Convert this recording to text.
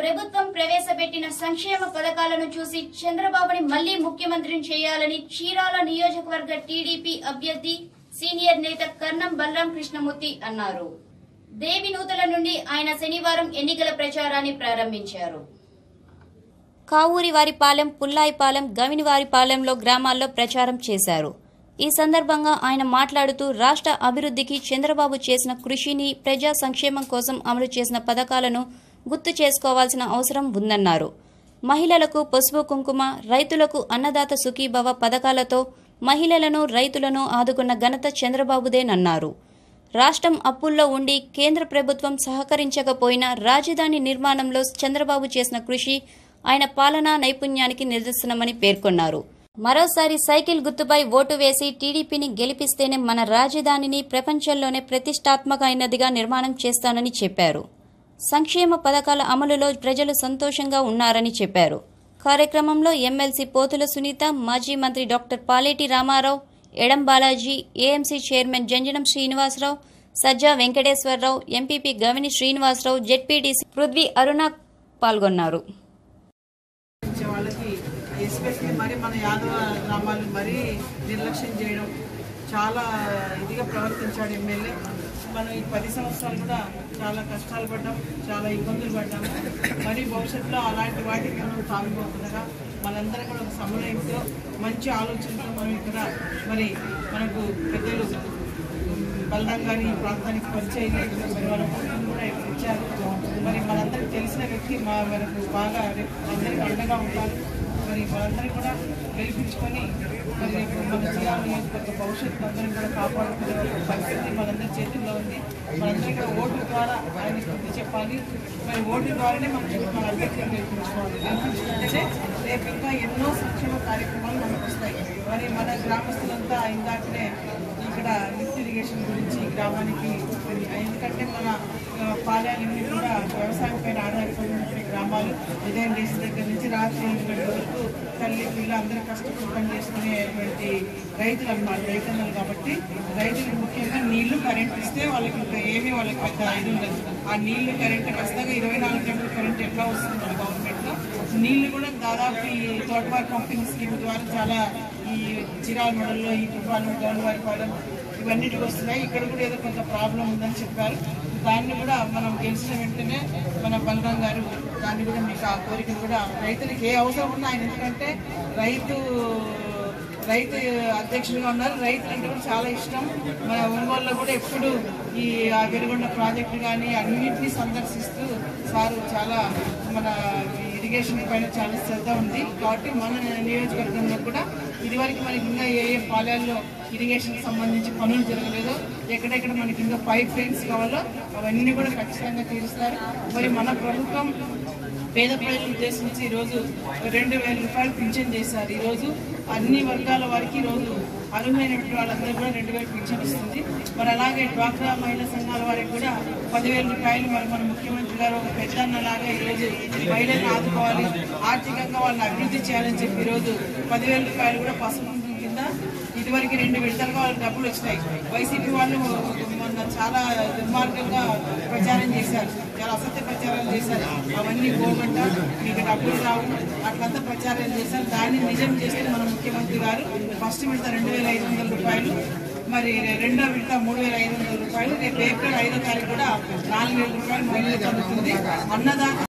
ప్రభుత్వం ప్రవేశపెట్టిన సంక్షేమ పథకాలను చూసి చంద్రబాబుని మళ్లీ ముఖ్యమంత్రిని చేయాలని చీరాల నియోజకవర్గ టీడీపీ అభ్యర్థి సీనియర్ నేత కర్ణం బలరాం కృష్ణమూర్తి అన్నారు. దేవినూతల నుండి ఆయన శనివారం ఎన్నికల ప్రచారాన్ని ప్రారంభించారు. కావూరివారిపాలెం, పుల్లాయిపాలెం, గవినివారిపాలెంలో గ్రామాల్లో ప్రచారం చేశారు. ఈ సందర్భంగా ఆయన మాట్లాడుతూ రాష్ట్ర అభివృద్ధికి చంద్రబాబు చేసిన కృషిని, ప్రజా సంక్షేమం కోసం అమలు చేసిన పథకాలను గుర్తు చేసుకోవాల్సిన అవసరం ఉందన్నారు. మహిళలకు పసుపు కుంకుమ, రైతులకు అన్నదాత సుఖీభవ పథకాలతో మహిళలను, రైతులను ఆదుకున్న ఘనత చంద్రబాబుదేనన్నారు. రాష్ట్రం అప్పుల్లో ఉండి కేంద్ర ప్రభుత్వం సహకరించకపోయినా రాజధాని నిర్మాణంలో చంద్రబాబు చేసిన కృషి ఆయన పాలనా నైపుణ్యానికి నిదర్శనమని పేర్కొన్నారు. మరోసారి సైకిల్ గుర్తుపై ఓటు వేసి టీడీపీని గెలిపిస్తేనే మన రాజధానిని ప్రపంచంలోనే ప్రతిష్టాత్మకమైనదిగా నిర్మాణం చేస్తానని చెప్పారు. సంక్షేమ పథకాల అమలులో ప్రజలు సంతోషంగా ఉన్నారని చెప్పారు. కార్యక్రమంలో ఎమ్మెల్సీ పోతుల సునీత, మాజీ మంత్రి doctor Paleti Ramarao, Edam Balaji, AMC chairman Janjanam Srinivasarao, Sajja Venkateswararao, MPP Gavini Srinivasarao, ZPTC Prithvi Aruna పాల్గొన్నారు. ఎస్పెషల్లీ మరి మన యాదవ గ్రామాలను మరీ నిర్లక్ష్యం చేయడం, చాలా ఇదిగా ప్రవర్తించాడు ఎమ్మెల్యే. మనం ఈ 10 సంవత్సరాలు కూడా చాలా కష్టాలు పడ్డాం, చాలా ఇబ్బందులు పడ్డాము. మరి భవిష్యత్తులో అలాంటి వాటికి మనం తాగిపోతుండగా మనందరం కూడా ఒక సమన్వయంతో, మంచి ఆలోచనతో మనం ఇక్కడ మరి మనకు పెద్దలు బలరాం గారి ఈ ప్రాంతానికి పరిచయం మరి వాళ్ళ కూడా ఇక్కడ ఇచ్చారు. మరి మనందరికి తెలిసిన వ్యక్తి మనకు బాగా అందరికీ అండగా ఉంటారు. మరి మనందరికీ కూడా గెలిపించుకొని మరి మన చీరాల నియోజకవర్గ భవిష్యత్తు అందరం కూడా కాపాడుకునే పరిస్థితి మనందరి చేతుల్లో ఉంది. మనందరికీ కూడా ఓటు ద్వారా ఆయనకి బుద్ధి చెప్పాలి. మరి ఓటు ద్వారానే మన అభ్యర్థిని గెలిపించుకోవాలి. గెలిపించుకుంటే రేపు ఇంకా ఎన్నో సంక్షేమ కార్యక్రమాలు మనకు వస్తాయి. మరి మన గ్రామస్తులంతా ఇందాకనే ఇక్కడ లిఫ్ట్ ఇరిగేషన్ గురించి గ్రామానికి, ఎందుకంటే మన పాలయాలన్నీ కూడా వ్యవసాయం పైన ఆధారపడినటువంటి గ్రామాలు. ఉదయం చేసిన దగ్గర నుంచి రాత్రి 8 గంటల వరకు తల్లి పిల్ల అందరూ కష్టపడి పని చేసుకునేటువంటి రైతులు అన్నమాట, రైతన్నలు. కాబట్టి రైతులకు ముఖ్యంగా నీళ్లు, కరెంట్ ఇస్తే వాళ్ళకి ఇంకా ఏమీ వాళ్ళకి పెద్ద ఇది ఉండదు. ఆ నీళ్లు, కరెంట్ ఖచ్చితంగా 24 గంటల కరెంట్ ఎట్లా వస్తుంది మన గవర్నమెంట్లో, నీళ్లు కూడా దాదాపు ఈ తోటవారి పంపిణీ స్కీమ్ ద్వారా చాలా ఈ చీరాల మండలంలో ఈ తుఫాను, గౌనవారిపాలెం ఇవన్నిటికి వస్తున్నాయి. ఇక్కడ కూడా ఏదో కొంత ప్రాబ్లం ఉందని చెప్పారు. దాన్ని కూడా మనం గెలిచిన వెంటనే మన బలరాం గారు దాన్ని కూడా మీకు ఆ కోరికను కూడా రైతులకు ఏ అవసరం ఉన్నా ఆయన, ఎందుకంటే రైతు అధ్యక్షుడిగా ఉన్నారు. రైతులు అంటే కూడా చాలా ఇష్టం. మన ఒంగోలులో కూడా ఎప్పుడు ఈ వెలుగొండ ప్రాజెక్టు కానీ అన్నింటినీ సందర్శిస్తూ సారు చాలా మన ఇరిగేషన్ పైన చాలా శ్రద్ధ ఉంది. కాబట్టి మన నియోజకవర్గంలో కూడా ఇదివరకు మనకి ఇంకా ఏ పాలయాల్లో ఇరిగేషన్కి సంబంధించి పనులు జరగలేదో, ఎక్కడెక్కడ మనకి ఇంకా పైప్ లైన్స్ కావాలో అవన్నీ కూడా ఖచ్చితంగా తీరుస్తారు. మరి మన ప్రభుత్వం పేద ప్రజలను ఉద్దేశించి ఈరోజు 2,000 రూపాయలు పింఛన్ చేశారు. ఈరోజు అన్ని వర్గాల వారికి ఈరోజు అర్హులైనటువంటి వాళ్ళందరూ కూడా 2,000 పింఛన్ ఇస్తుంది. మరి అలాగే డ్వాక్రా మహిళా సంఘాల వారికి కూడా 10,000 రూపాయలు మరి మన ముఖ్యమంత్రి గారు ఒక పెద్దన్నలాగా ఈరోజు మహిళలను ఆదుకోవాలి, ఆర్థికంగా వాళ్ళని అభివృద్ధి చేయాలని చెప్పి ఈరోజు 10,000 రూపాయలు కూడా పసుపు కింద ఇదివరకు 2 విడతలుగా వాళ్ళకి డబ్బులు వచ్చినాయి. వైసీపీ వాళ్ళు మొన్న చాలా దుర్మార్గంగా ప్రచారం చేశారు, చాలా అసత్య ప్రచారాలు చేశారు. అవన్నీ పోగొట్ట మీకు డబ్బులు రావు అట్లంతా ప్రచారం చేశారు. దాన్ని నిజం చేస్తే మన ముఖ్యమంత్రి గారు ఫస్ట్ విడత 2,500 రూపాయలు, మరి రెండో విడత 3,500 రూపాయలు, రేపు ఏప్రిల్ 5వ తారీఖు కూడా 4,000 రూపాయలు మహిళలకు అందుతుంది. అన్నదాత